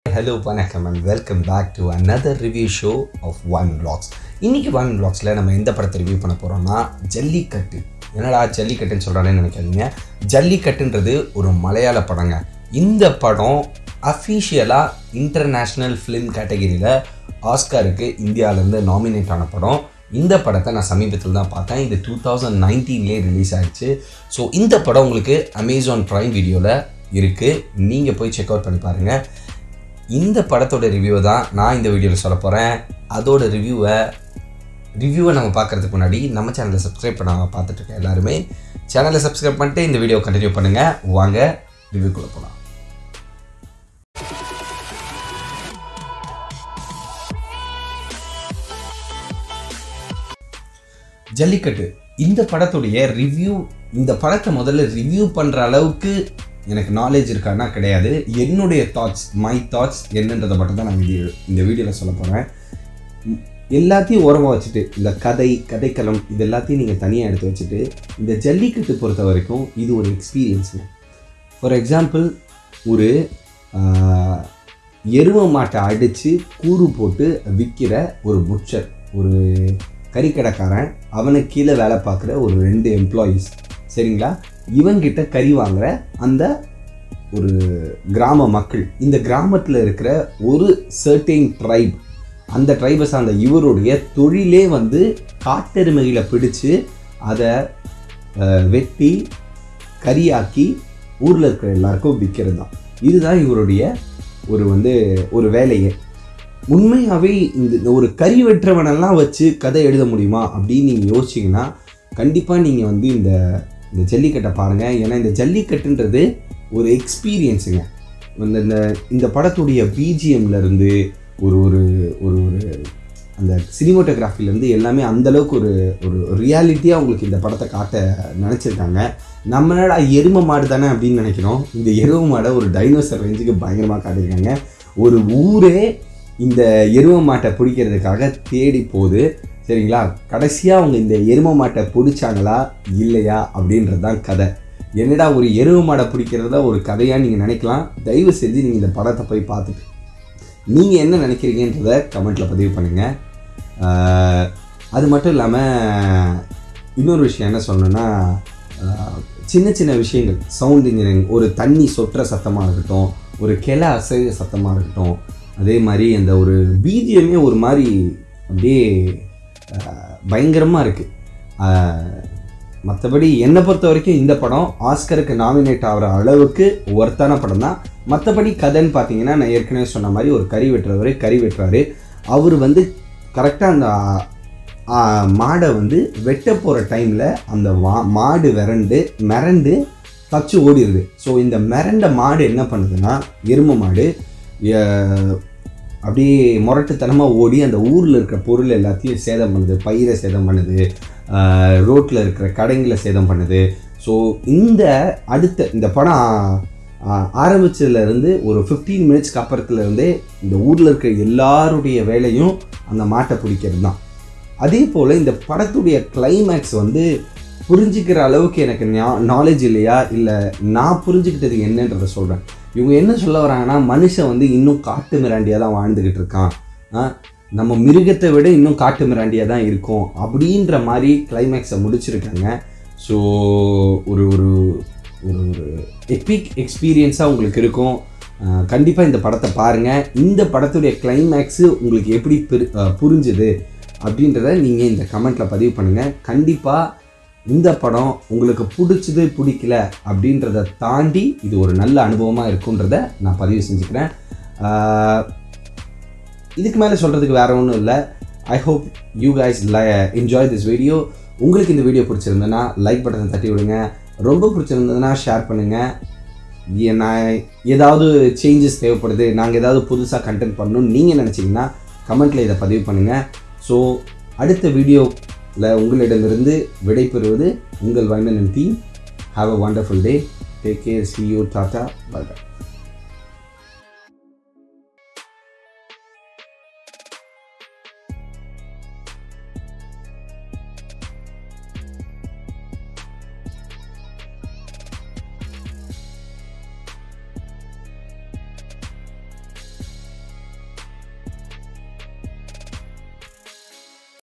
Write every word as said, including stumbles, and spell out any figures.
Hello, வணக்கம் and welcome back to another review show of One Vlogs. இன்னைக்கு One Vlogsல நம்ம எந்த படத்தை ரிவ்யூ பண்ண போறோம்னா ஜல்லிக்கட்டு. என்னடா ஜல்லிக்கட்டுன்னு சொல்றானே நினைக்காதீங்க. ஜல்லிக்கட்டுன்றது ஒரு மலையாள படங்க. இந்த படம் அஃபிஷியலா இன்டர்நேஷனல் ஃபிலிம் கேட்டகரியில ஆஸ்காருக்கு இந்தியால இருந்து நாமினேட் ஆன படம். இந்த படத்தை நான் சமீபத்தில் தான் பார்த்தேன். இது டூ தௌசண்ட் நைன்டீன்லேயே ரிலீஸ் ஆயிடுச்சு. ஸோ இந்த படம் உங்களுக்கு அமேசான் ப்ரைம் வீடியோவில் இருக்குது. நீங்கள் போய் செக் அவுட் பண்ணி பாருங்கள். இந்த படத்தோட ரிவ்யூவை தான் நான் இந்த வீடியோவில் சொல்ல போகிறேன். அதோட ரிவ்யூவை ரிவ்யூவை நம்ம பார்க்குறதுக்கு முன்னாடி நம்ம சேனலை சப்ஸ்கிரைப் பண்ணாமல் பார்த்துட்ருக்கேன் எல்லாருமே சேனலை சப்ஸ்கிரைப் பண்ணிட்டு இந்த வீடியோ கண்டினியூ பண்ணுங்கள். வாங்க ரிவ்யூக்குள்ளே போகலாம். ஜல்லிக்கட்டு இந்த படத்துடைய ரிவ்யூ, இந்த படத்தை முதல்ல ரிவ்யூ பண்ணுற அளவுக்கு எனக்கு நாலேஜ் இருக்கான்னா கிடையாது. என்னுடைய தாட்ஸ், மை தாட்ஸ் என்னன்றதை மட்டும் தான் நான் வீடியோ இந்த வீடியோவில் சொல்ல போகிறேன். எல்லாத்தையும் ஓரமாக வச்சுட்டு இந்த கதை கதைக்களம் இது எல்லாத்தையும் நீங்கள் தனியாக எடுத்து வச்சுட்டு இந்த ஜல்லிக்கட்டு பொறுத்த வரைக்கும் இது ஒரு எக்ஸ்பீரியன்ஸுங்க. ஃபார் எக்ஸாம்பிள், ஒரு எருவ மாட்டை அடித்து கூறு போட்டு விற்கிற ஒரு புட்சர், ஒரு கறிக்கடைக்காரன், அவனுக்கு கீழே வேலை பார்க்குற ஒரு ரெண்டு எம்ப்ளாயீஸ், சரிங்களா? இவங்கிட்ட கறி வாங்குற அந்த ஒரு கிராம மக்கள், இந்த கிராமத்தில் இருக்கிற ஒரு சர்டைன் ட்ரைப், அந்த ட்ரைபை சார்ந்த இவருடைய தொழிலே வந்து காட்டெருமைகளை பிடிச்சு அதை வெட்டி கறியாக்கி ஊரில் இருக்கிற எல்லாருக்கும் விற்கிறது தான். இதுதான் இவருடைய ஒரு வந்து ஒரு வேலையே. உண்மையாகவே இந்த ஒரு கறி வெட்டுறவனெல்லாம் வச்சு கதை எழுத முடியுமா அப்படின்னு நீங்கள் யோசிச்சிங்கன்னா கண்டிப்பாக நீங்கள் வந்து இந்த இந்த ஜல்லிக்கட்டை பாருங்கள். ஏன்னா இந்த ஜல்லிக்கட்டுன்றது ஒரு எக்ஸ்பீரியன்ஸுங்க. இந்த இந்த படத்துடைய பிஜிஎம்லேருந்து ஒரு ஒரு ஒரு ஒரு அந்த சினிமோட்டோகிராஃபிலேருந்து எல்லாமே அந்தளவுக்கு ஒரு ஒரு ரியாலிட்டியாக உங்களுக்கு இந்த படத்தை காட்ட நினச்சிருக்காங்க. நம்மளோட எருமை மாடு தானே அப்படின்னு நினைக்கிறோம். இந்த எருமை மாடை ஒரு டைனோசர் ரேஞ்சுக்கு பயங்கரமாக காட்டியிருக்காங்க. ஒரு ஊரே இந்த எருமை மாட்டை பிடிக்கிறதுக்காக தேடி போகுது, சரிங்களா? கடைசியாக அவங்க இந்த எருமை மாட்டை பிடிச்சாங்களா இல்லையா அப்படின்றது தான் கதை. என்னடா ஒரு எருமை மாடை பிடிக்கிறதா ஒரு கதையாக நீங்கள் நினைக்கலாம். தயவு செஞ்சு நீங்கள் இந்த படத்தை போய் பார்த்துட்டு நீங்கள் என்ன நினைக்கிறீங்கன்றதை கமெண்ட்டில் பதிவு பண்ணுங்கள். அது மட்டும் இல்லாமல் இன்னொரு விஷயம் என்ன சொல்லணுன்னா, சின்ன சின்ன விஷயங்கள், சவுண்ட் இன்ஜினியரிங், ஒரு தண்ணி சொட்டுற சத்தமாக இருக்கட்டும், ஒரு கிளை அசைய சத்தமாக இருக்கட்டும், அதே மாதிரி அந்த ஒரு பிஜிஎம்மே ஒரு மாதிரி அப்படியே பயங்கரமாக இருக்குது. மற்றபடி என்னை பொறுத்த வரைக்கும் இந்த படம் ஆஸ்கருக்கு நாமினேட் ஆகிற அளவுக்கு ஒர்த்தான படம் தான். மற்றபடி கதைன்னு பார்த்தீங்கன்னா, நான் ஏற்கனவே சொன்ன மாதிரி ஒரு கறி வெட்டுறவர் கறி வெட்டுறாரு. அவர் வந்து கரெக்டாக அந்த மாடை வந்து வெட்ட போகிற டைமில் அந்த வா மாடு விரண்டு மிரண்டு தச்சு ஓடிடுது. ஸோ இந்த மிரண்ட மாடு என்ன பண்ணுதுன்னா, எருமை மாடு அப்படியே முரட்டுத்தனமாக ஓடி அந்த ஊரில் இருக்கிற பொருள் எல்லாத்தையும் சேதம் பண்ணுது, பயிரை சேதம் பண்ணுது, ரோட்டில் இருக்கிற கடைங்களை சேதம் பண்ணுது. ஸோ இந்த அடுத்த இந்த படம் ஆரம்பித்ததுலேருந்து ஒரு ஃபிஃப்டீன் மினிட்ஸ்க்கு அப்புறத்துலேருந்தே இந்த ஊரில் இருக்கிற எல்லாருடைய வேலையும் அந்த மாட்டை பிடிக்கிறது தான். அதே போல் இந்த படத்துடைய கிளைமேக்ஸ் வந்து புரிஞ்சிக்கிற அளவுக்கு எனக்கு நாலேஜ் இல்லையா, இல்லை நான் புரிஞ்சுக்கிட்டது என்னன்றதை சொல்கிறேன். இவங்க என்ன சொல்ல வராங்கன்னா, மனுஷன் வந்து இன்னும் காட்டு மிராண்டியாக தான் வாழ்ந்துக்கிட்டு இருக்கான், நம்ம மிருகத்தை விட இன்னும் காட்டு மிராண்டியாக தான் இருக்கும் அப்படின்ற மாதிரி கிளைமேக்ஸை முடிச்சிருக்காங்க. ஸோ ஒரு ஒரு ஒரு ஒரு எபிக் எக்ஸ்பீரியன்ஸாக உங்களுக்கு இருக்கும். கண்டிப்பாக இந்த படத்தை பாருங்கள். இந்த படத்துடைய கிளைமேக்ஸு உங்களுக்கு எப்படி புரிஞ்சுது அப்படின்றத நீங்கள் இந்த கமெண்ட்டில் பதிவு பண்ணுங்கள். கண்டிப்பாக இந்த படம் உங்களுக்கு பிடிச்சது பிடிக்கல அப்படின்றத தாண்டி இது ஒரு நல்ல அனுபவமாக இருக்குன்றத நான் பதிவு செஞ்சுக்கிறேன். இதுக்கு மேலே சொல்கிறதுக்கு வேறு ஒன்றும் இல்லை. I hope you guys enjoy this video. உங்களுக்கு இந்த வீடியோ பிடிச்சிருந்ததுன்னா லைக் பட்டனை தட்டி விடுங்க. ரொம்ப பிடிச்சிருந்ததுன்னா ஷேர் பண்ணுங்கள். நான் ஏதாவது சேஞ்சஸ் தேவைப்படுது, நாங்கள் ஏதாவது புதுசாக கண்டென்ட் பண்ணணும்னு நீங்கள் நினச்சிங்கன்னா கமெண்ட்டில் இதை பதிவு பண்ணுங்கள். ஸோ அடுத்த வீடியோவில் உங்களிடமிருந்து விடைபெறுவது உங்கள் வைமன் team. Have a wonderful day. Take care. See you. Tata. Bye by.